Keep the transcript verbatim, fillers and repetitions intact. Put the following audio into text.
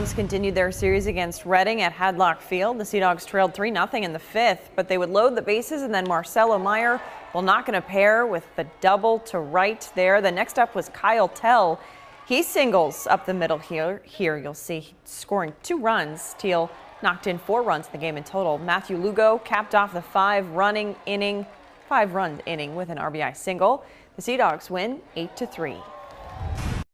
Continued their series against Reading at Hadlock Field. The Sea Dogs trailed three nothing in the fifth, but they would load the bases, and then Marcelo Meyer will knock in a pair with the double to right there. The next up was Kyle Tell. He singles up the middle here. Here you'll see scoring two runs. Teal knocked in four runs in the game in total. Matthew Lugo capped off the five running inning, five run inning with an R B I single. The Sea Dogs win eight to three.